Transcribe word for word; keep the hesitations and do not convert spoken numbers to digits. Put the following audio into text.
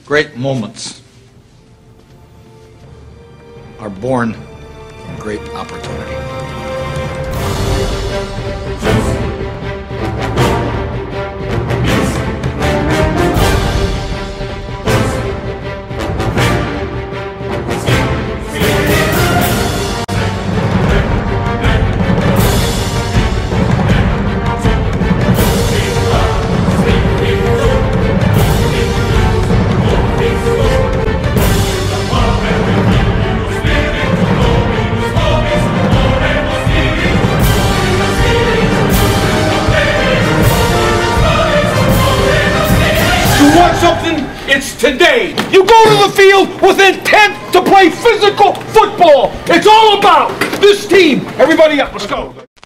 Great moments are born from great opportunity. Want something? It's today. You go to the field with intent to play physical football. It's all about this team. Everybody up, let's go.